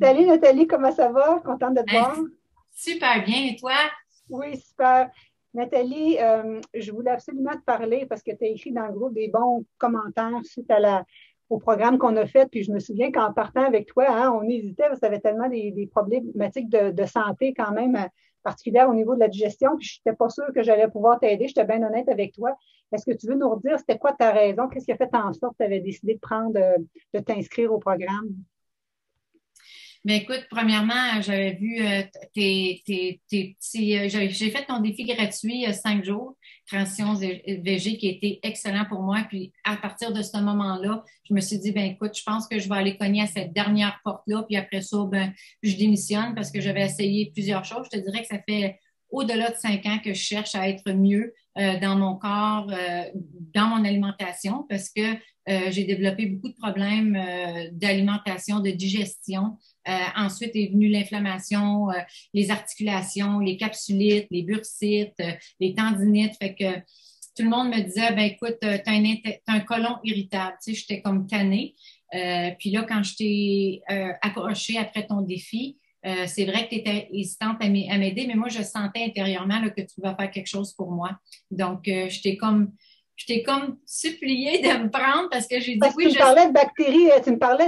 Salut Nathalie, comment ça va? Contente de te Hein, voir. super bien. Et toi? Oui, super. Nathalie, je voulais absolument te parler parce que tu as écrit dans le groupe des bons commentaires suite au programme qu'on a fait. Puis je me souviens qu'en partant avec toi, hein, on hésitait parce que tu avais tellement des problématiques de santé quand même particulières au niveau de la digestion. Puis je n'étais pas sûre que j'allais pouvoir t'aider. J'étais bien honnête avec toi. Est-ce que tu veux nous redire c'était quoi ta raison? Qu'est-ce qui a fait en sorte que tu avais décidé de t'inscrire au programme? Ben écoute, premièrement, j'avais vu tes petits. J'ai fait ton défi gratuit 5 jours, transition VG, qui a été excellent pour moi. Puis à partir de ce moment-là, je me suis dit, ben écoute, je pense que je vais aller cogner à cette dernière porte-là. Puis après ça, ben, je démissionne parce que j'avais essayé plusieurs choses. Je te dirais que ça fait au-delà de 5 ans que je cherche à être mieux dans mon corps, dans mon alimentation, parce que j'ai développé beaucoup de problèmes d'alimentation, de digestion. Ensuite est venue l'inflammation, les articulations, les capsulites, les bursites, les tendinites. Fait que tout le monde me disait, ben écoute, t'as un côlon irritable. Tu sais, j'étais comme tannée. Puis là, quand je t'ai accroché après ton défi, c'est vrai que tu étais hésitante à m'aider, mais moi, je sentais intérieurement là, que tu vas faire quelque chose pour moi. Donc, je t'ai comme supplié de me prendre parce que j'ai dit Parce que oui, tu me parlais de bactéries, tu me parlais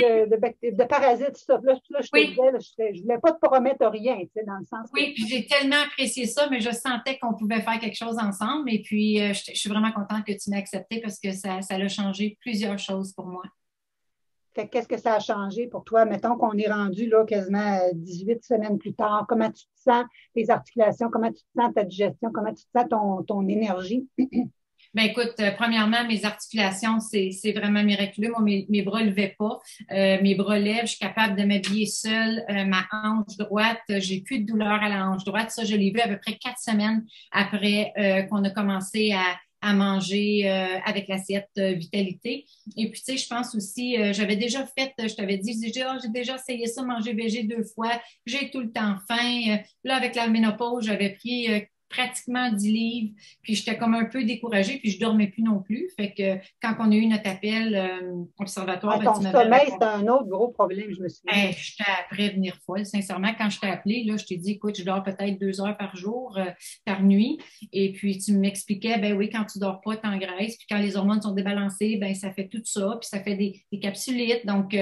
de parasites, ça. Là, je te oui, disais, là, je voulais pas te promettre rien, tu sais, dans le sens que. oui, puis j'ai tellement apprécié ça, mais je sentais qu'on pouvait faire quelque chose ensemble. Et puis, je suis vraiment contente que tu m'aies accepté parce que ça a changé plusieurs choses pour moi. Fait qu'est-ce que ça a changé pour toi? Mettons qu'on est rendu là quasiment 18 semaines plus tard. Comment tu te sens, tes articulations, comment tu te sens ta digestion, comment tu te sens ton énergie? Ben écoute, premièrement, mes articulations, c'est vraiment miraculeux. Moi, mes bras ne levaient pas. Mes bras lèvent. Je suis capable de m'habiller seule. Ma hanche droite, j'ai plus de douleur à la hanche droite. Ça, je l'ai vu à peu près 4 semaines après qu'on a commencé à manger avec l'assiette Vitalité. Et puis, tu sais, je pense aussi, j'avais déjà fait, je t'avais dit, j'ai déjà essayé ça, manger végé 2 fois. J'ai tout le temps faim. Là, avec la ménopause, j'avais pris pratiquement 10 livres, puis j'étais comme un peu découragée, puis je dormais plus non plus. Fait que quand on a eu notre appel observatoire, Ah, ben, ton tu m'avais sommeil, c'est répondu. un autre gros problème, je me souviens. Hey, j'étais à prévenir folle. Sincèrement, quand je t'ai appelé, là, je t'ai dit, écoute, je dors peut-être 2 heures par jour, par nuit. Et puis, tu m'expliquais, ben oui, quand tu dors pas, tu engraisses. Puis quand les hormones sont débalancées, ben ça fait tout ça. Puis ça fait des capsulites. Donc,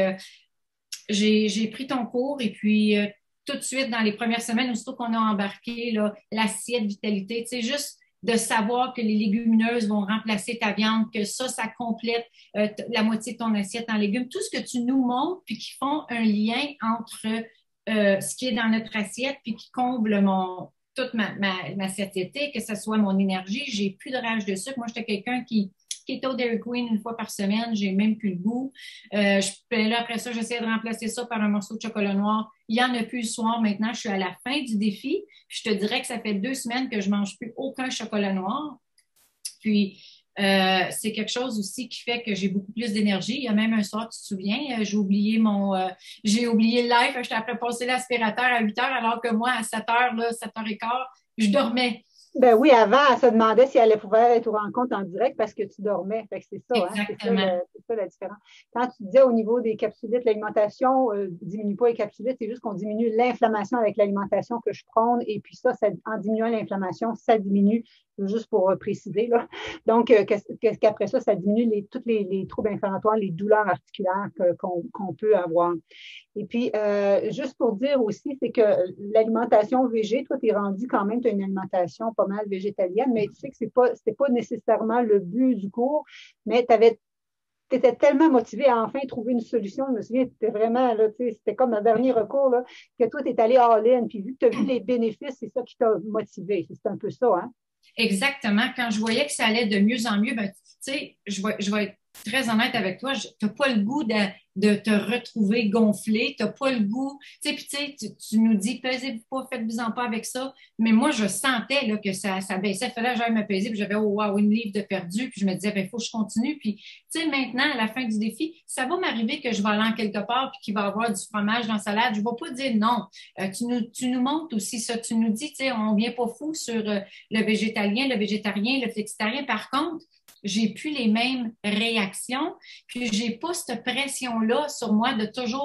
j'ai pris ton cours et puis tout de suite, dans les premières semaines, aussitôt qu'on a embarqué là, l'assiette vitalité, tu sais, juste de savoir que les légumineuses vont remplacer ta viande, que ça complète la moitié de ton assiette en légumes. Tout ce que tu nous montres, puis qui font un lien entre ce qui est dans notre assiette, puis qui comble toute ma satiété, que ce soit mon énergie. J'ai plus de rage de sucre. Moi, j'étais quelqu'un qui est au Dairy Queen 1 fois par semaine. J'ai même plus le goût. Là, après ça, j'essaie de remplacer ça par un morceau de chocolat noir. Il n'y en a plus le soir. Maintenant, je suis à la fin du défi. Je te dirais que ça fait 2 semaines que je ne mange plus aucun chocolat noir. Puis, c'est quelque chose aussi qui fait que j'ai beaucoup plus d'énergie. Il y a même un soir, tu te souviens, j'ai oublié le live. J'étais après passer l'aspirateur à 8 heures, alors que moi, à 7 heures, là, 7h15, je dormais. Ben oui, avant, elle se demandait si elle allait pouvoir être aux rencontres en direct parce que tu dormais. Fait que c'est ça, hein? Exactement. C'est ça la différence. Quand tu disais au niveau des capsulites, l'alimentation diminue pas les capsulites, c'est juste qu'on diminue l'inflammation avec l'alimentation que je prône. Et puis ça, en diminuant l'inflammation, ça diminue, juste pour préciser, là. Donc, qu'après ça, ça diminue tous les troubles inflammatoires, les douleurs articulaires qu'on peut avoir. Et puis, juste pour dire aussi, c'est que l'alimentation végé, toi, tu es rendu quand même, tu as une alimentation pas mal végétalienne, mais tu sais que c'était pas nécessairement le but du cours, mais tu étais tellement motivé à enfin trouver une solution. Je me souviens, c'était vraiment, là, c'était comme un dernier recours, là, que toi, tu es allé all-in, puis vu que tu as vu les bénéfices, c'est ça qui t'a motivé. C'est un peu ça, hein? Exactement. Quand je voyais que ça allait de mieux en mieux, ben, tu sais, je vais être très honnête avec toi, tu n'as pas le goût de te retrouver gonflé, tu n'as pas le goût, tu sais, tu nous dis, pesez-vous pas, faites-vous-en pas avec ça, mais moi, je sentais là, que ça baissait, il fallait que j'aille me peser, puis j'avais, oh wow, 1 livre de perdu, puis je me disais, ben, il faut que je continue, puis tu sais, maintenant, à la fin du défi, ça va m'arriver que je vais aller en quelque part, puis qu'il va y avoir du fromage dans la salade, je ne vais pas dire non. Tu nous montres aussi ça, tu nous dis, tu sais, on vient pas fou sur le végétalien, le végétarien, le flexitarien. Par contre, j'ai plus les mêmes réactions, puis j'ai pas cette pression-là sur moi de toujours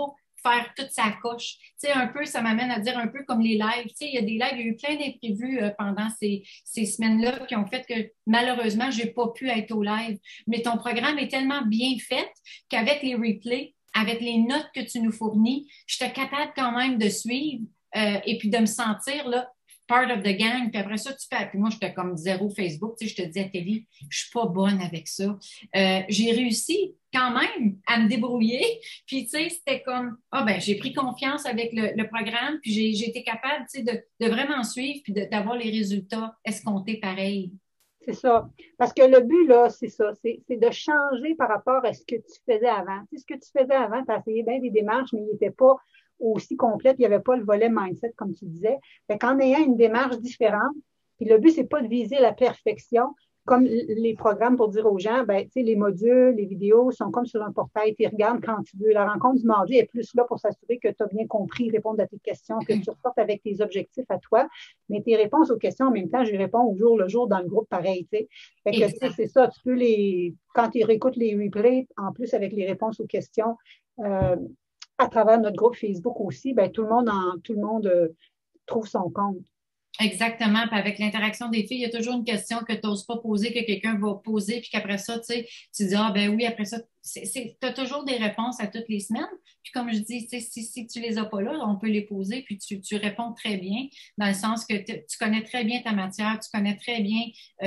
faire toute sa coche. Tu sais, un peu, ça m'amène à dire un peu comme les lives. Tu sais, il y a des lives, il y a eu plein d'imprévus pendant ces semaines-là qui ont fait que malheureusement, j'ai pas pu être au live. Mais ton programme est tellement bien fait qu'avec les replays, avec les notes que tu nous fournis, j'étais capable quand même de suivre et puis de me sentir là, part of the gang. Puis après ça, tu fais. Puis moi, j'étais comme zéro Facebook. Tu sais, je te disais, Télie, je suis pas bonne avec ça. J'ai réussi quand même à me débrouiller. Puis, tu sais, c'était comme, ah ben, j'ai pris confiance avec le programme. Puis, j'ai été capable, tu sais, de vraiment suivre puis d'avoir les résultats escomptés pareil. C'est ça. Parce que le but, là, c'est ça. C'est de changer par rapport à ce que tu faisais avant. Tu sais, ce que tu faisais avant, tu as essayé bien des démarches, mais il n'était pas aussi complète. Il n'y avait pas le volet mindset, comme tu disais. Fait qu'en ayant une démarche différente, puis le but, c'est pas de viser la perfection, comme les programmes pour dire aux gens, ben, tu sais, les modules, les vidéos sont comme sur un portail, tu regardes quand tu veux. La rencontre du mardi est plus là pour s'assurer que tu as bien compris, répondre à tes questions, que tu ressortes avec tes objectifs à toi, mais tes réponses aux questions, en même temps, je réponds au jour le jour dans le groupe pareil, tu sais. Fait que, tu sais, c'est ça, tu peux quand tu réécoutes les replays, en plus avec les réponses aux questions, euh, à travers notre groupe Facebook aussi, ben, tout le monde trouve son compte. Exactement. Puis avec l'interaction des filles, il y a toujours une question que tu n'oses pas poser, que quelqu'un va poser, puis qu'après ça, tu sais, tu dis, ah ben oui, après ça, tu as toujours des réponses à toutes les semaines. Puis comme je dis, si tu les as pas là, on peut les poser, puis tu réponds très bien, dans le sens que tu connais très bien ta matière, tu connais très bien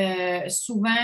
souvent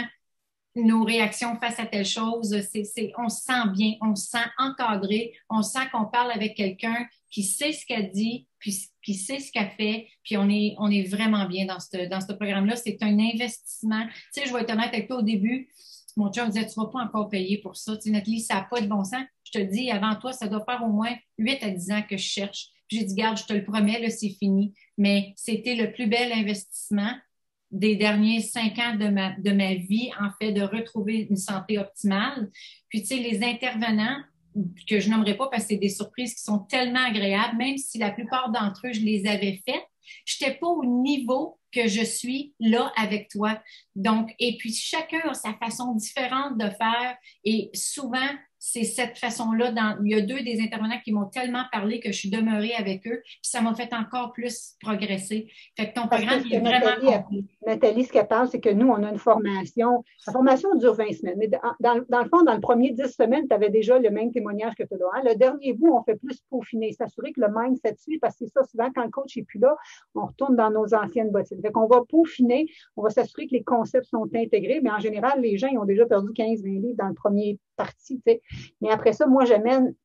nos réactions face à telle chose, on se sent bien, on se sent encadré, on sent qu'on parle avec quelqu'un qui sait ce qu'elle dit, puis qui sait ce qu'elle fait, puis on est vraiment bien dans ce programme-là. C'est un investissement. Tu sais, je vais être honnête avec toi au début. Mon chum me disait, tu vas pas encore payer pour ça. Tu sais, Nathalie, ça n'a pas de bon sens. Je te dis, avant toi, ça doit faire au moins 8 à 10 ans que je cherche. Puis j'ai dit, garde, je te le promets, là, c'est fini. Mais c'était le plus bel investissement des derniers 5 ans de ma vie, en fait, de retrouver une santé optimale. Puis, tu sais, les intervenants, que je nommerai pas parce que c'est des surprises qui sont tellement agréables, même si la plupart d'entre eux, je les avais faites, je n'étais pas au niveau que je suis là avec toi. Donc, et puis chacun a sa façon différente de faire et souvent, c'est cette façon-là. Il y a deux des intervenants qui m'ont tellement parlé que je suis demeurée avec eux, puis ça m'a fait encore plus progresser. Fait que ton Parce que programme ce que est vraiment complet. Nathalie, ce qu'elle parle, c'est que nous, on a une formation. La formation dure 20 semaines. Mais dans le fond, dans le premier 10 semaines, tu avais déjà le même témoignage que tu as là. Hein? Le dernier bout, on fait plus peaufiner, s'assurer que le mindset suit, parce que c'est ça, souvent, quand le coach n'est plus là, on retourne dans nos anciennes bottines. Fait qu'on va peaufiner, on va s'assurer que les concepts sont intégrés, mais en général, les gens, ils ont déjà perdu 15-20 livres dans le premier partie. Tu sais. Mais après ça, moi, j'amène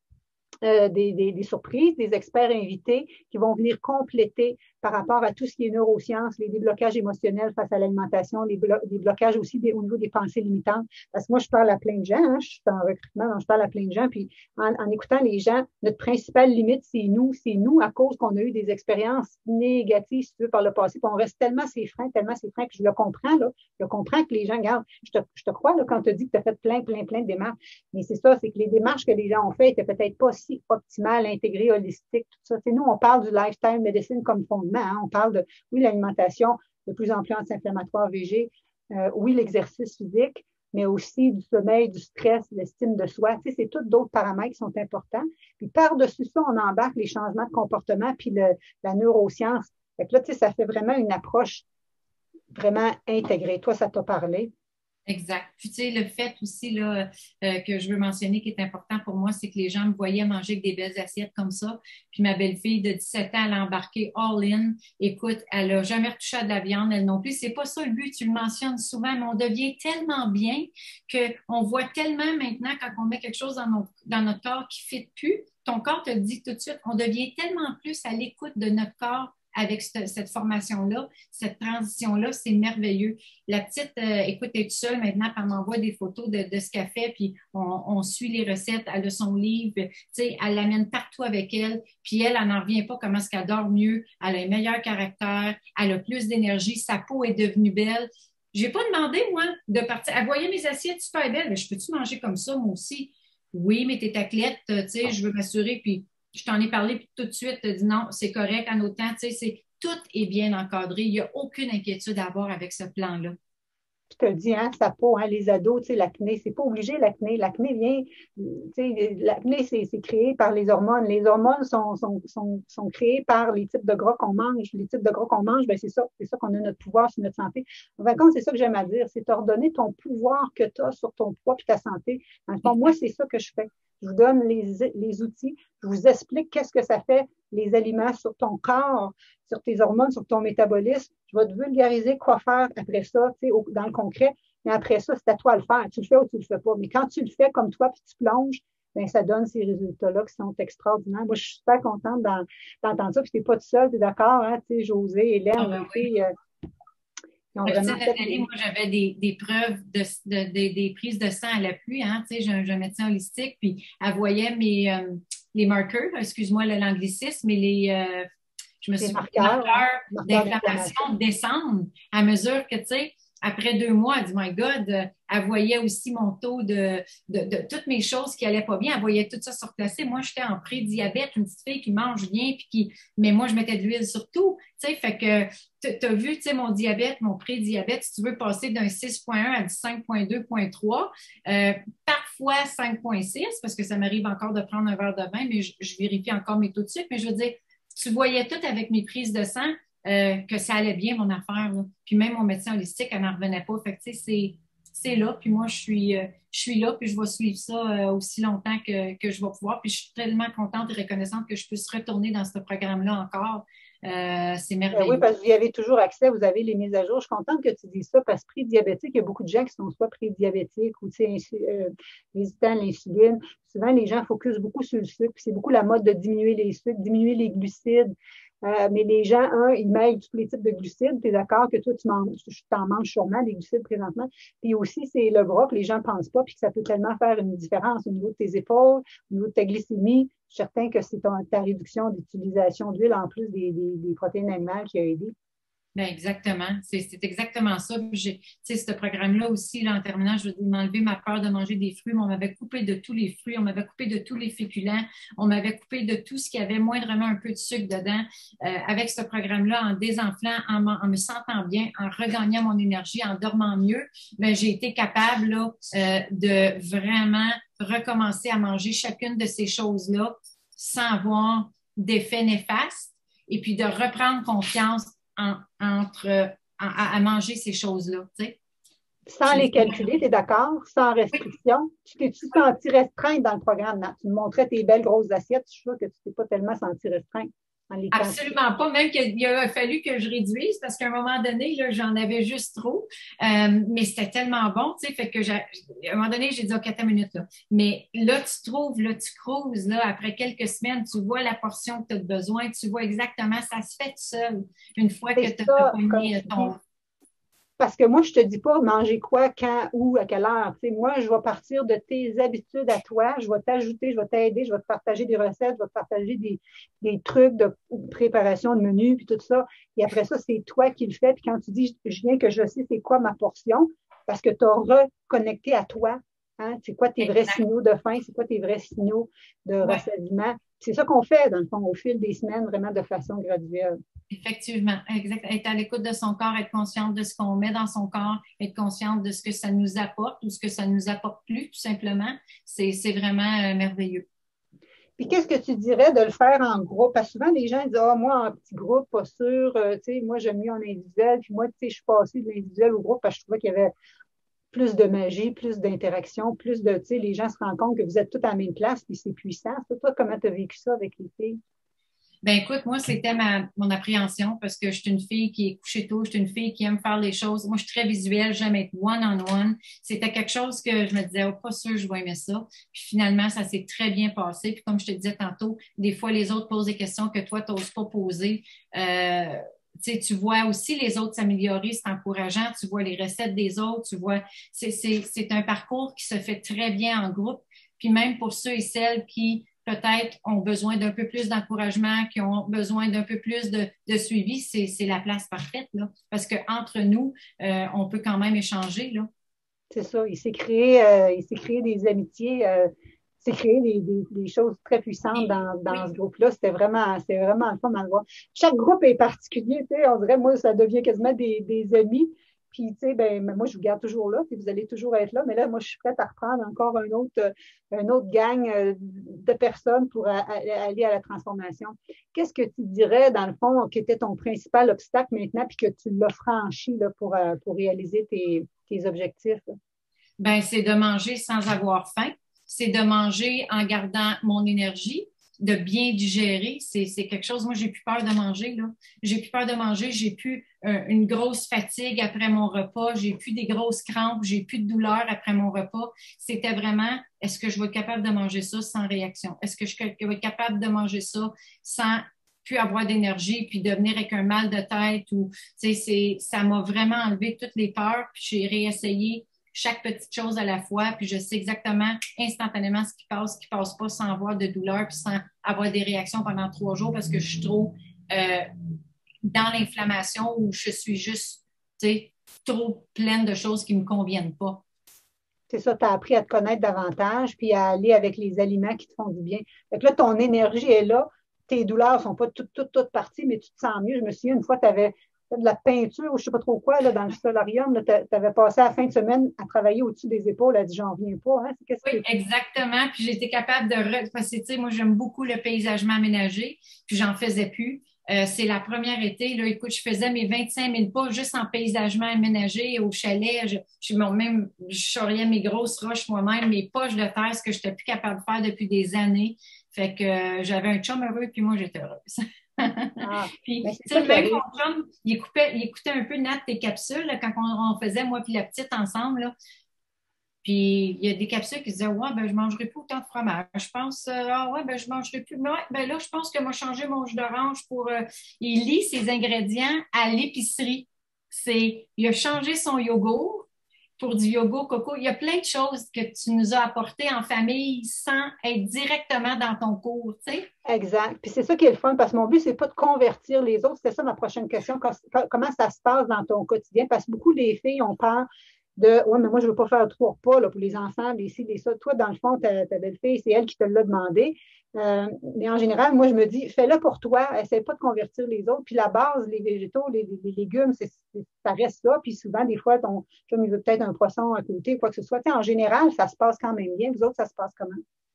des surprises, des experts invités qui vont venir compléter par rapport à tout ce qui est neurosciences, les déblocages émotionnels face à l'alimentation, des blocages aussi au niveau des pensées limitantes. Parce que moi, je parle à plein de gens, hein, je suis en recrutement, donc je parle à plein de gens, puis en écoutant les gens, notre principale limite, c'est nous à cause qu'on a eu des expériences négatives, si tu veux, par le passé, puis on reste tellement ses freins, que je le comprends, là, je comprends que les gens, regarde, je te crois là, quand tu as dit que tu as fait plein de démarches, mais c'est ça, c'est que les démarches que les gens ont faites étaient peut-être pas si optimales, intégrées, holistiques, tout ça. Nous, on parle du lifestyle medicine comme fondement. Hein? On parle de, oui, l'alimentation de plus en plus anti-inflammatoire VG, oui, l'exercice physique, mais aussi du sommeil, du stress, l'estime de soi. C'est tous d'autres paramètres qui sont importants. Puis par-dessus ça, on embarque les changements de comportement puis la neuroscience. Fait que là, ça fait vraiment une approche vraiment intégrée. Toi, ça t'a parlé. Exact. Puis, tu sais, le fait aussi là, que je veux mentionner qui est important pour moi, c'est que les gens me voyaient manger avec des belles assiettes comme ça. Puis, ma belle-fille de 17 ans, elle a embarqué all-in. Écoute, elle n'a jamais retouché à de la viande, elle non plus. C'est pas ça le but, tu le mentionnes souvent, mais on devient tellement bien qu'on voit tellement maintenant quand on met quelque chose dans notre corps qui ne fit plus, ton corps te le dit tout de suite, on devient tellement plus à l'écoute de notre corps avec cette formation-là, cette transition-là, c'est merveilleux. La petite, écoute, elle est seule maintenant, puis elle m'envoie des photos de ce qu'elle fait, puis on suit les recettes, elle a son livre, tu sais, elle l'amène partout avec elle, puis elle n'en revient pas comment est-ce qu'elle dort mieux, elle a un meilleur caractère, elle a plus d'énergie, sa peau est devenue belle. J'ai pas demandé, moi, de partir. Elle voyait mes assiettes super belles, mais je peux-tu manger comme ça, moi aussi? Oui, mais t'es athlète, tu sais, je veux m'assurer, puis je t'en ai parlé, puis tout de suite, tu as dit non, c'est correct, en autant, tu sais, tout est bien encadré. Il n'y a aucune inquiétude à avoir avec ce plan-là. te le dis, hein, sa peau, hein, les ados, tu sais, l'acné, c'est pas obligé l'acné. L'acné vient, tu sais, l'acné, c'est créé par les hormones. Les hormones sont créées par les types de gras qu'on mange. Les types de gras qu'on mange, ben c'est ça qu'on a notre pouvoir sur notre santé. En fin de compte, c'est ça que j'aime à dire, c'est t'ordonner ton pouvoir que tu as sur ton poids et ta santé. Dans le fond, moi, c'est ça que je fais. Je vous donne les outils, je vous explique qu'est-ce que ça fait, les aliments sur ton corps, sur tes hormones, sur ton métabolisme. Je vais te vulgariser quoi faire après ça, tu sais, dans le concret. Mais après ça, c'est à toi de le faire. Tu le fais ou tu le fais pas. Mais quand tu le fais comme toi, puis tu plonges, ben, ça donne ces résultats-là qui sont extraordinaires. Moi, je suis super contente d'entendre ça. Puis t'es pas tout seul, tu es d'accord, hein? Tu sais, José, Ah, Hélène, ben les filles, ils ont tu sais, vraiment fait Nathalie, moi, j'avais des preuves des prises de sang à l'appui. Hein, tu sais, j'ai un médecin holistique, puis elle voyait les marqueurs, excuse-moi l'anglicisme, mais je me des suis marqueurs, hein, marqueurs marqueurs d'inflammation. d'inflammation descendre à mesure que, tu sais, après 2 mois, elle dit, My God, elle voyait aussi mon taux de toutes mes choses qui allaient pas bien. Elle voyait tout ça se replacer. Moi, j'étais en pré-diabète, une petite fille qui mange bien, mais moi, je mettais de l'huile sur tout. Tu sais, fait que tu as vu, tu sais, mon diabète, mon pré-diabète, si tu veux passer d'un 6,1 à du 5,2,3, parfois 5,6, parce que ça m'arrive encore de prendre un verre de vin, mais je vérifie encore mes taux de sucre. Mais je veux dire, tu voyais tout avec mes prises de sang que ça allait bien, mon affaire. Là. Puis même mon médecin holistique, elle n'en revenait pas. Fait que, tu sais, c'est là. Puis moi, je suis là, puis je vais suivre ça aussi longtemps que je vais pouvoir. Puis je suis tellement contente et reconnaissante que je puisse retourner dans ce programme-là encore. C'est Oui, merveilleux. parce que vous y avez toujours accès, vous avez les mises à jour. Je suis contente que tu dises ça parce que pré-diabétique, il y a beaucoup de gens qui sont soit pré-diabétiques ou résistants à l'insuline. Souvent, les gens focusent beaucoup sur le sucre. C'est beaucoup la mode de diminuer les sucres, diminuer les glucides. Mais les gens, ils mêlent tous les types de glucides. Tu es d'accord que toi, tu t'en manges sûrement des glucides présentement. Puis aussi, c'est le gras que les gens ne pensent pas, puis que ça peut tellement faire une différence au niveau de tes épaules, au niveau de ta glycémie. Je suis certain que c'est ta réduction d'utilisation d'huile en plus des protéines animales qui a aidé. Ben exactement. C'est exactement ça. Tu sais, ce programme-là aussi, là, en terminant, je veux dire, m'enlever ma peur de manger des fruits. Mais on m'avait coupé de tous les fruits, on m'avait coupé de tous les féculents, on m'avait coupé de tout ce qui avait moindrement un peu de sucre dedans. Avec ce programme-là, en désenflant, en me sentant bien, en regagnant mon énergie, en dormant mieux, ben, j'ai été capable là, de vraiment recommencer à manger chacune de ces choses-là sans avoir d'effet néfaste et puis de reprendre confiance à manger ces choses-là. Tu sais. Sans les calculer, tu es d'accord? Sans Oui, restriction. Tu t'es-tu senti restreinte dans le programme? Non, tu me montrais tes belles grosses assiettes. Je suis sûre que tu t'es pas tellement senti restreinte dans les quantités. absolument pas. Même qu'il a fallu que je réduise parce qu'à un moment donné, là, j'en avais juste trop. Mais c'était tellement bon, tu sais, fait que à un moment donné, j'ai dit, OK, attends une minute, là. Mais là, tu trouves, là, tu cruises, là, après quelques semaines, tu vois la portion que tu as besoin, tu vois exactement, ça se fait tout seul une fois que C'est tu as ça, comme pogné tu dis. ton. Parce que moi, je te dis pas manger quoi, quand, où, à quelle heure. Tu sais, moi, je vais partir de tes habitudes à toi. Je vais t'ajouter, je vais t'aider, je vais te partager des recettes, je vais te partager des trucs de préparation de menu, puis tout ça. Et après ça, c'est toi qui le fais. Puis quand tu dis, je viens que je sais c'est quoi ma portion, parce que tu as reconnecté à toi. Hein? C'est quoi tes vrais Exact. signaux de faim? C'est quoi tes vrais signaux de Ouais. rassasiement? C'est ça qu'on fait, dans le fond, au fil des semaines, vraiment de façon graduelle. Effectivement, exact. Être à l'écoute de son corps, être consciente de ce qu'on met dans son corps, être consciente de ce que ça nous apporte ou ce que ça ne nous apporte plus, tout simplement. C'est vraiment merveilleux. Puis qu'est-ce que tu dirais de le faire en groupe? Parce que souvent, les gens disent, ah, moi, en petit groupe, pas sûr, tu sais, moi, j'aime mieux en individuel. Puis moi, tu sais, je suis passée de l'individuel au groupe parce que je trouvais qu'il y avait plus de magie, plus d'interaction, plus de, tu sais, les gens se rendent compte que vous êtes tous à la même place, puis c'est puissant. Toi, comment tu as vécu ça avec les filles? Ben écoute, moi, c'était mon appréhension parce que je suis une fille qui est couchée tôt, je suis une fille qui aime faire les choses. Moi, je suis très visuelle, j'aime être one-on-one. C'était quelque chose que je me disais, oh, pas sûr, je vais aimer ça. Puis finalement, ça s'est très bien passé. Puis comme je te disais tantôt, des fois, les autres posent des questions que toi, tu n'oses pas poser. Tu sais, tu vois aussi les autres s'améliorer, c'est encourageant. Tu vois les recettes des autres, tu vois, c'est un parcours qui se fait très bien en groupe. Puis même pour ceux et celles qui peut-être ont besoin d'un peu plus d'encouragement, qui ont besoin d'un peu plus de suivi, c'est la place parfaite, là. Parce qu'entre nous, on peut quand même échanger, là. C'est ça, il s'est créé des amitiés, il s'est créé des choses très puissantes Oui, dans oui, ce groupe-là. C'était vraiment le fun à le voir. Chaque groupe est particulier, tu sais, on dirait, moi, ça devient quasiment des amis. Puis, tu sais, ben, moi, je vous garde toujours là, puis vous allez toujours être là. Mais là, moi, je suis prête à reprendre encore un autre gang de personnes pour aller à la transformation. Qu'est-ce que tu dirais, dans le fond, qui était ton principal obstacle maintenant, puis que tu l'as franchi là, pour réaliser tes objectifs? Ben, c'est de manger sans avoir faim. C'est de manger en gardant mon énergie, de bien digérer. C'est quelque chose, moi, j'ai plus peur de manger, là. J'ai plus peur de manger, j'ai plus une grosse fatigue après mon repas, j'ai plus des grosses crampes, j'ai plus de douleur après mon repas. C'était vraiment, est-ce que je vais être capable de manger ça sans réaction? Est-ce que je vais être capable de manger ça sans plus avoir d'énergie, puis devenir avec un mal de tête ou, tu sais, ça m'a vraiment enlevé toutes les peurs, puis j'ai réessayé chaque petite chose à la fois, puis je sais exactement instantanément ce qui passe pas sans avoir de douleur, puis sans avoir des réactions pendant 3 jours parce que je suis trop dans l'inflammation ou je suis juste, tu sais, trop pleine de choses qui me conviennent pas. C'est ça, tu as appris à te connaître davantage, puis à aller avec les aliments qui te font du bien. Fait que là, ton énergie est là, tes douleurs ne sont pas toutes parties, mais tu te sens mieux. Je me souviens, une fois, tu avais de la peinture ou je ne sais pas trop quoi là, dans le solarium. Tu avais passé la fin de semaine à travailler au-dessus des épaules. Elle a dit, j'en viens pas. Hein? Oui, exactement. Puis j'ai été capable de... Parce que, tu sais, moi, j'aime beaucoup le paysagement aménagé, puis j'en faisais plus. C'est la première été, là, écoute, je faisais mes 25 000 pas juste en paysagement aménagé au chalet. Je charriais mes grosses roches moi-même, mes poches de terre, ce que je n'étais plus capable de faire depuis des années. Fait que j'avais un chum heureux, puis moi, j'étais heureuse. Ah, Puis, ben tu c'est ça sais, qui même arrive. mon chum, il écoutait un peu Nat tes capsules là, quand on faisait, moi puis la petite ensemble. Là. Puis il y a des capsules qui disaient ouais, ben je mangerai plus autant de fromage. Je pense ah ouais, ben je mangerai plus. Mais ouais, ben là, je pense que moi changer mon jus d'orange pour il lit ses ingrédients à l'épicerie. Il a changé son yogourt pour du yogourt coco. Il y a plein de choses que tu nous as apportées en famille sans être directement dans ton cours, tu sais. Exact. Puis c'est ça qui est le fun, parce que mon but, c'est pas de convertir les autres. C'était ça ma prochaine question. Comment ça se passe dans ton quotidien? Parce que beaucoup des filles ont peur de ouais, mais moi, je ne veux pas faire 3 repas là, pour les enfants, les ci, les ça. Toi, dans le fond, ta belle-fille, c'est elle qui te l'a demandé. Mais en général, moi, je me dis, fais-le pour toi, essaie pas de convertir les autres. Puis la base, les végétaux, les légumes, ça reste là. Puis souvent, des fois, comme il veut peut-être un poisson à côté, quoi que ce soit. En général, ça se passe quand même bien. Vous autres, ça se passe comment?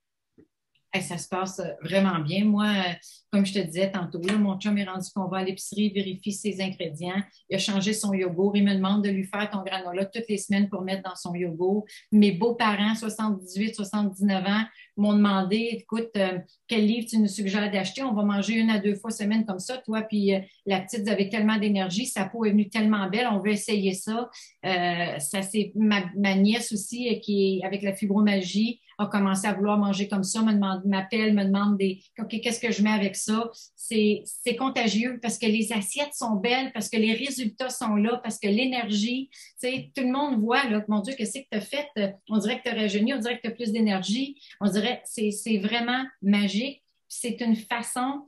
Hey, ça se passe vraiment bien. Moi, comme je te disais tantôt, là, mon chum est rendu qu'on va à l'épicerie, vérifie ses ingrédients. Il a changé son yogourt. Il me demande de lui faire ton granola toutes les semaines pour mettre dans son yogourt. Mes beaux-parents, 78, 79 ans, m'ont demandé, écoute, quel livre tu nous suggères d'acheter? On va manger 1 à 2 fois semaine comme ça. Toi, puis la petite, vous avez tellement d'énergie. Sa peau est venue tellement belle. On veut essayer ça. Ça c'est ma nièce aussi, qui est avec la fibromagie a commencé à vouloir manger comme ça, m'appelle, me demande OK, qu'est-ce que je mets avec ça? C'est contagieux parce que les assiettes sont belles, parce que les résultats sont là, parce que l'énergie, tu sais, tout le monde voit, là, mon Dieu, qu'est-ce que tu as fait? On dirait que tu as rajeuni, on dirait que tu as plus d'énergie, on dirait, c'est vraiment magique. C'est une façon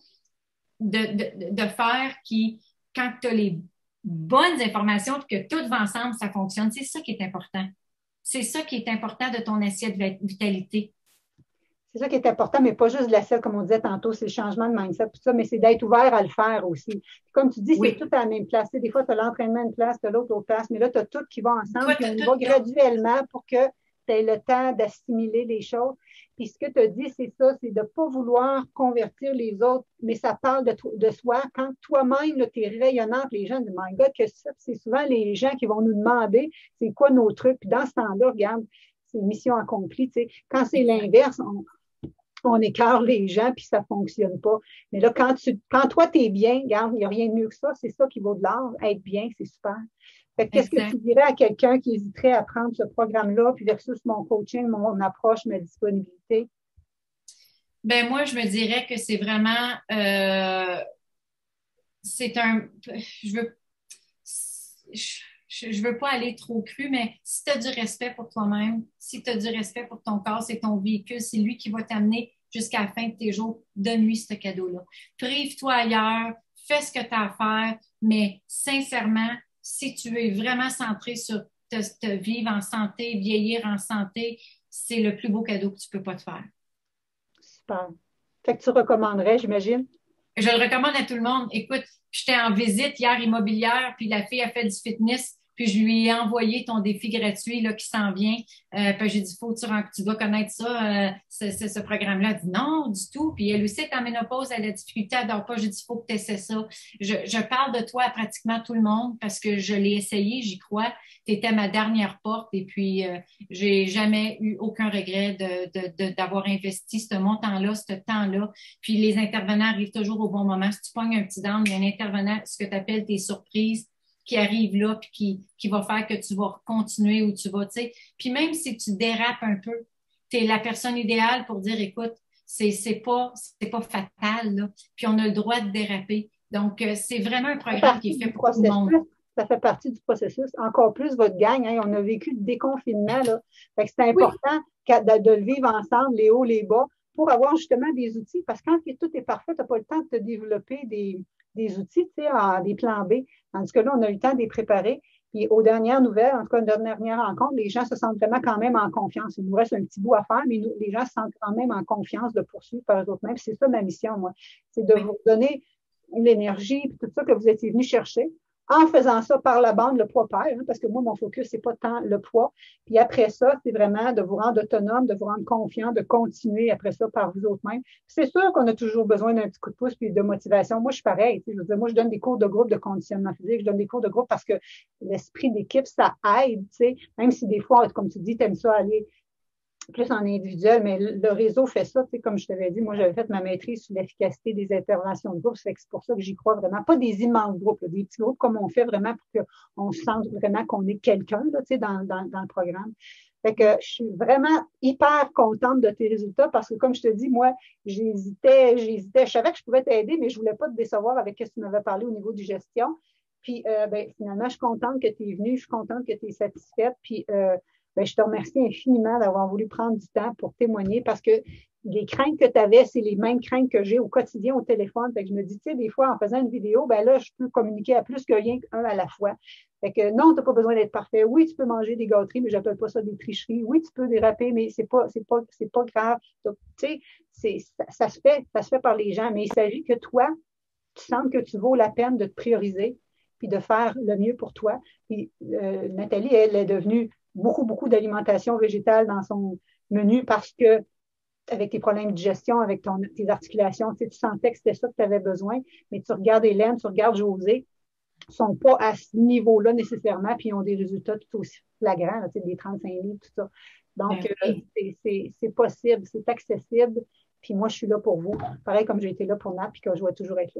de faire qui, quand tu as les bonnes informations et que tout va ensemble, ça fonctionne, c'est ça qui est important. C'est ça qui est important de ton assiette de vitalité. C'est ça qui est important, mais pas juste de l'assiette, comme on disait tantôt, c'est le changement de mindset, tout ça, mais c'est d'être ouvert à le faire aussi. Puis comme tu dis, c'est Oui. tout à la même place. Tu sais, des fois, tu as l'entraînement à une place, tu as l'autre place, mais là, tu as tout qui va ensemble, Toi, puis on y tout, va graduellement pour que tu aies le temps d'assimiler les choses. Puis ce que tu as dit, c'est ça, c'est de ne pas vouloir convertir les autres, mais ça parle de soi. Quand toi-même, tu es rayonnante, les gens disent, My God, que c'est souvent les gens qui vont nous demander c'est quoi nos trucs. Puis dans ce temps-là, regarde, c'est mission accomplie. Tu sais. Quand c'est l'inverse, on écœure les gens, puis ça ne fonctionne pas. Mais là, quand toi, tu es bien, regarde, il n'y a rien de mieux que ça. C'est ça qui vaut de l'or. Être bien, c'est super. Qu'est-ce que tu dirais à quelqu'un qui hésiterait à prendre ce programme-là, puis versus mon coaching, mon approche, ma disponibilité? Ben moi, je me dirais que c'est vraiment, c'est un, je veux, je veux pas aller trop cru, mais si tu as du respect pour toi-même, si tu as du respect pour ton corps, c'est ton véhicule, c'est lui qui va t'amener jusqu'à la fin de tes jours. Donne-lui ce cadeau-là. Prive-toi ailleurs, fais ce que tu as à faire, mais sincèrement, si tu es vraiment centré sur te vivre en santé, vieillir en santé, c'est le plus beau cadeau que tu peux pas te faire. Super. Fait que tu recommanderais, j'imagine? Je le recommande à tout le monde. Écoute, j'étais en visite hier immobilière, puis la fille a fait du fitness Puis je lui ai envoyé ton défi gratuit là, qui s'en vient. Puis j'ai dit, tu dois connaître ça, ce programme-là. Elle dit non, du tout. Puis elle aussi est en ménopause, elle a la difficulté, elle dort pas. J'ai dit, il faut que tu essaies ça. Je parle de toi à pratiquement tout le monde parce que je l'ai essayé, j'y crois. Tu étais ma dernière porte et puis j'ai jamais eu aucun regret d'avoir investi ce montant-là, ce temps-là. Puis les intervenants arrivent toujours au bon moment. Si tu pognes un petit down, il y a un intervenant, ce que tu appelles tes surprises, qui arrive là puis qui va faire que tu vas continuer ou tu vas, tu sais. Puis même si tu dérapes un peu, tu es la personne idéale pour dire, écoute, c'est pas fatal, là. Puis on a le droit de déraper. Donc, c'est vraiment un programme qui est fait pour tout le monde. Ça fait partie du processus. Encore plus votre gang, hein, on a vécu le déconfinement, là. Fait que c'est important de le vivre ensemble, les hauts, les bas, pour avoir justement des outils. Parce que quand tout est parfait, tu n'as pas le temps de te développer des outils, tu sais, des plans B. Tandis que là, on a eu le temps de les préparer. Puis aux dernières nouvelles, en tout cas, aux dernières rencontres, les gens se sentent vraiment quand même en confiance. Il nous reste un petit bout à faire, mais les gens se sentent quand même en confiance de poursuivre par eux-mêmes. C'est ça ma mission, moi. C'est de vous donner l'énergie et tout ça que vous étiez venu chercher en faisant ça par la bande, le poids perd, hein, parce que moi, mon focus, c'est pas tant le poids. Puis après ça, c'est vraiment de vous rendre autonome, de vous rendre confiant, de continuer après ça par vous autres-mêmes. C'est sûr qu'on a toujours besoin d'un petit coup de pouce puis de motivation. Moi, je suis pareil. Je veux dire, moi, je donne des cours de groupe de conditionnement physique, je donne des cours de groupe parce que l'esprit d'équipe, ça aide, même si des fois, comme tu dis, tu aimes ça aller plus en individuel, mais le réseau fait ça, comme je t'avais dit, moi j'avais fait ma maîtrise sur l'efficacité des interventions de groupe, c'est pour ça que j'y crois vraiment. Pas des immenses groupes, des petits groupes comme on fait vraiment pour qu'on sente vraiment qu'on est quelqu'un dans le programme. Fait que je suis vraiment hyper contente de tes résultats parce que, comme je te dis, moi, j'hésitais. Je savais que je pouvais t'aider, mais je ne voulais pas te décevoir avec ce que tu m'avais parlé au niveau du gestion. Puis, finalement, je suis contente que tu es venue, je suis contente que tu es satisfaite. Puis, je te remercie infiniment d'avoir voulu prendre du temps pour témoigner parce que les craintes que tu avais, c'est les mêmes craintes que j'ai au quotidien au téléphone. Fait que je me dis, tu sais, des fois, en faisant une vidéo, là, je peux communiquer à plus que rien qu'un à la fois. Fait que non, tu n'as pas besoin d'être parfait. Oui, tu peux manger des gâteries, mais j'appelle pas ça des tricheries. Oui, tu peux déraper, mais c'est pas grave. Donc, tu sais, ça se fait par les gens, mais il s'agit que toi, tu sens que tu vaux la peine de te prioriser puis de faire le mieux pour toi. Puis Nathalie, elle est devenue beaucoup d'alimentation végétale dans son menu parce que avec tes problèmes de digestion, avec tes articulations, tu sentais que c'était ça que tu avais besoin, mais tu regardes Hélène, tu regardes Josée, ne sont pas à ce niveau-là nécessairement, puis ils ont des résultats tout aussi flagrants, là, des 35 livres, tout ça. Donc, c'est possible, c'est accessible, puis moi, je suis là pour vous. Pareil comme j'ai été là pour Nat, puis que je vais toujours être là.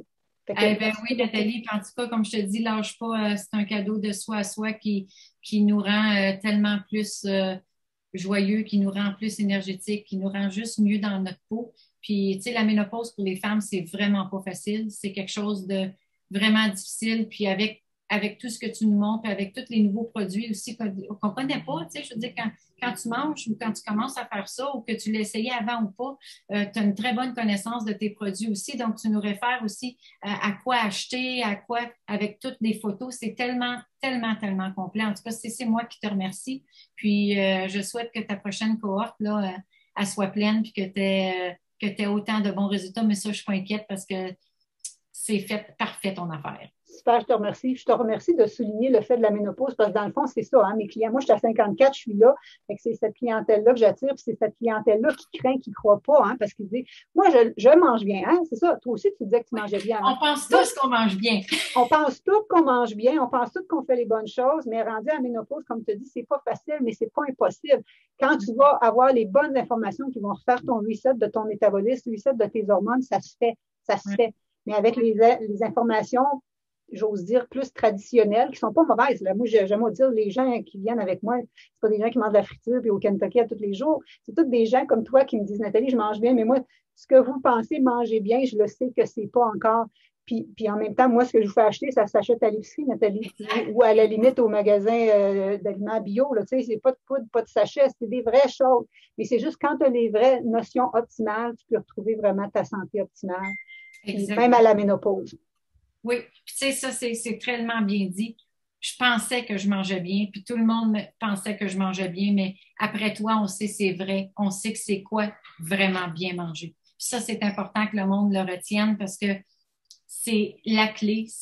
Oui, Nathalie, en tout cas, comme je te dis, lâche pas, c'est un cadeau de soi à soi qui nous rend tellement plus joyeux, qui nous rend plus énergétique, qui nous rend juste mieux dans notre peau. Puis, tu sais, la ménopause pour les femmes, c'est vraiment pas facile. C'est quelque chose de vraiment difficile. Puis avec tout ce que tu nous montres, avec tous les nouveaux produits aussi qu'on ne connaît pas, tu sais, je veux dire, quand tu manges ou quand tu commences à faire ça ou que tu l'as essayé avant ou pas, tu as une très bonne connaissance de tes produits aussi. Donc, tu nous réfères aussi à quoi acheter, à quoi, avec toutes les photos. C'est tellement complet. En tout cas, c'est moi qui te remercie. Puis, je souhaite que ta prochaine cohorte, là, elle soit pleine puis que tu aies autant de bons résultats. Mais ça, je ne suis pas inquiète parce que c'est fait parfait ton affaire. Super, je te remercie. Je te remercie de souligner le fait de la ménopause parce que dans le fond, c'est ça, hein, mes clients. Moi, je suis à 54, je suis là. C'est cette clientèle-là que j'attire, puis c'est cette clientèle-là qui craint, qui ne croit pas, hein, parce qu'ils disent, moi, je mange bien, hein, c'est ça. Toi aussi, tu disais que tu mangeais bien. Hein? On pense tous qu'on mange bien. On pense tous qu'on mange bien, on pense tous qu'on fait les bonnes choses, mais rendu à la ménopause, comme tu dis, c'est pas facile, mais c'est pas impossible. Quand tu vas avoir les bonnes informations qui vont refaire ton reset de ton métabolisme, reset de tes hormones, ça se fait, Mais avec les informations, j'ose dire, plus traditionnelles, qui sont pas mauvaises. Là. Moi, j'aime dire, les gens qui viennent avec moi, c'est pas des gens qui mangent de la friture puis au Kentucky à tous les jours. C'est tous des gens comme toi qui me disent, Nathalie, je mange bien, mais moi, ce que vous pensez manger bien, je le sais que c'est pas encore. Puis en même temps, moi, ce que je vous fais acheter, ça s'achète à l'épicerie, Nathalie, ou à la limite au magasin d'aliments bio. Là, c'est pas de poudre, pas de sachet, c'est des vraies choses. Mais c'est juste quand tu as les vraies notions optimales, tu peux retrouver vraiment ta santé optimale, même à la ménopause. Oui, puis tu sais, ça, c'est tellement bien dit. Je pensais que je mangeais bien, puis tout le monde pensait que je mangeais bien, mais après toi, on sait c'est vrai. On sait que c'est quoi vraiment bien manger. Puis ça, c'est important que le monde le retienne parce que c'est la clé, c'est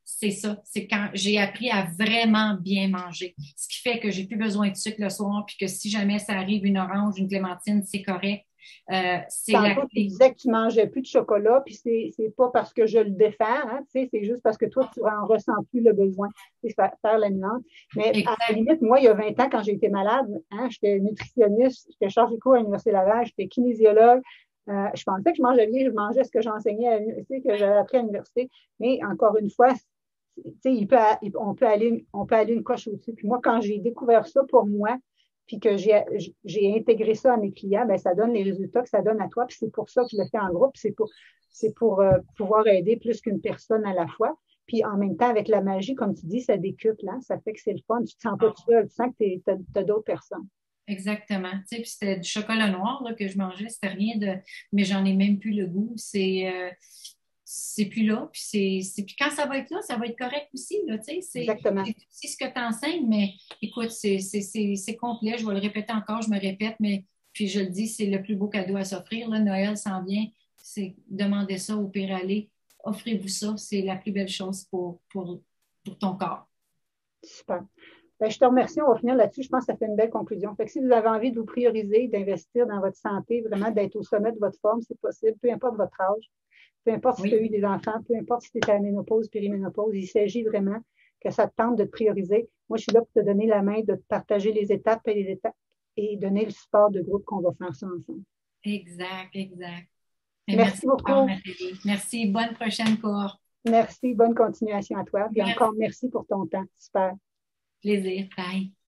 c'est ça. C'est quand j'ai appris à vraiment bien manger. Ce qui fait que j'ai plus besoin de sucre le soir, puis que si jamais ça arrive une orange, une clémentine, c'est correct. C'est la Tantôt, tu clé. disais que tu mangeais plus de chocolat, puis c'est pas parce que je le défends, hein, tu sais, c'est juste parce que toi, tu en ressens plus le besoin. C'est faire la nuance. Mais à la Exact. limite, moi, il y a 20 ans, quand j'ai été malade, hein, j'étais nutritionniste, j'étais chargée de cours à l'Université Laval, j'étais kinésiologue. Je pensais que je mangeais bien, je mangeais ce que j'enseignais à l'université, que j'avais appris à l'université. Mais encore une fois, tu sais, on peut aller une coche au-dessus. Puis moi, quand j'ai découvert ça pour moi, puis que j'ai intégré ça à mes clients, ben, ça donne les résultats que ça donne à toi. Puis c'est pour ça que je le fais en groupe. C'est pour pouvoir aider plus qu'une personne à la fois. Puis en même temps, avec la magie, comme tu dis, ça décuple, hein? Ça fait que c'est le fun. Tu te sens pas tout seul, tu sens que tu as d'autres personnes. Exactement. Tu sais, puis c'était du chocolat noir là, que je mangeais, c'était rien de. Mais j'en ai même plus le goût. C'est plus là. Puis puis quand ça va être là, ça va être correct aussi. Là, tu sais, Exactement. c'est aussi ce que tu enseignes, mais écoute, c'est complet. Je vais le répéter encore, je me répète, mais puis je le dis, c'est le plus beau cadeau à s'offrir. Là. Noël s'en vient. C'est demander ça au pire aller. Offrez-vous ça, c'est la plus belle chose pour ton corps. Super. Ben, je te remercie. On va finir là-dessus. Je pense que ça fait une belle conclusion. Fait que si vous avez envie de vous prioriser, d'investir dans votre santé, vraiment d'être au sommet de votre forme, c'est possible, peu importe votre âge, peu importe si tu as Oui. eu des enfants, peu importe si tu es à la ménopause, périménopause, il s'agit vraiment que ça te tente de te prioriser. Moi, je suis là pour te donner la main, de te partager les étapes et les étapes et donner le support de groupe qu'on va faire ça ensemble. Exact, exact. Mais merci Merci encore, beaucoup. Nathalie. Merci. Bonne prochaine cohorte. Merci. Bonne continuation à toi. Puis Merci. encore merci pour ton temps. Super. Plaisir. Bye.